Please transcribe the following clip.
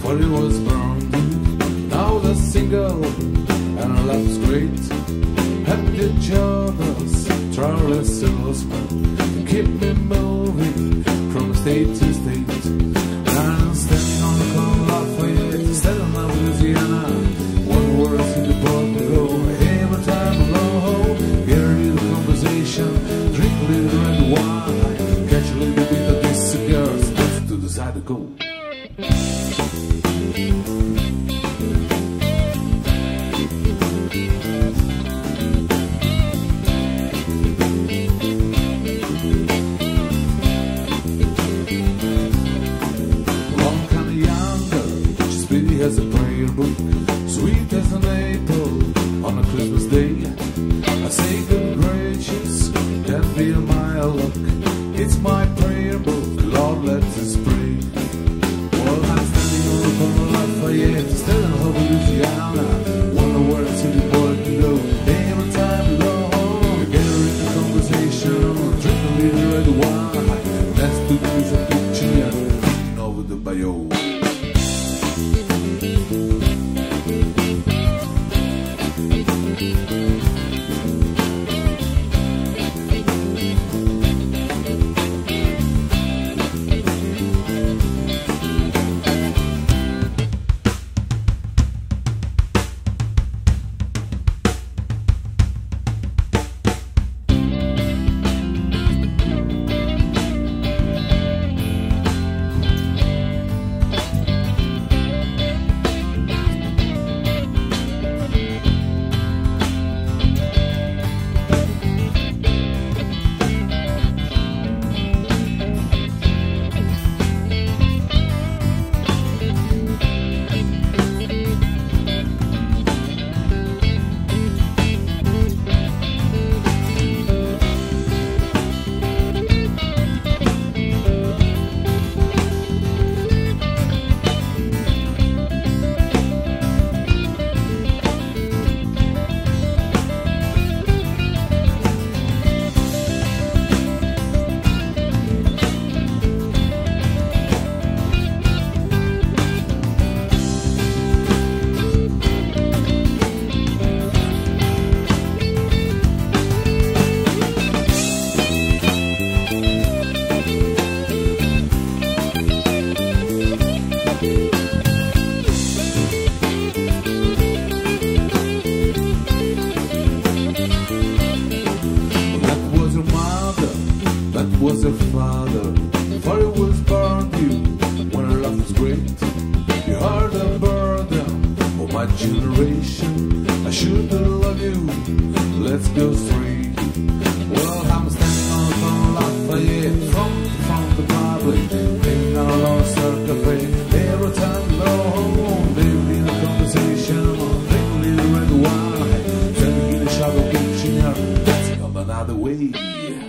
before he was born. Now the single and our life is great. Happy each other's traveling salesman to keep me moving from state to state. I'm standing on the corner of Lafayette, standing on Louisiana. One word to the port to go. Every time alone, get a little conversation, drink a little red wine, catch a little bit of these cigars, just to decide to go. As a prayer book, sweet as an apple on a Christmas day. I say, good gracious, can feel my luck. It's my prayer book, Lord, let us pray. Well, I'm standing on the corner of Lafayette, still in Louisiana. Wonder where to the boy to go. Every time we go home, we get her in the conversation, drink a little red wine. Let's do this a picture, cooking over the bayou. Was a father, for it was born you when our love was great. You are the burden of my generation. I should love you, let's go straight. Well, I'm standing on the corner of Lafayette, from the public, in our Lord's cafe. Every time we go home, live in a conversation, drink a little red wine, then in the shadow kitchen, dancing on another way.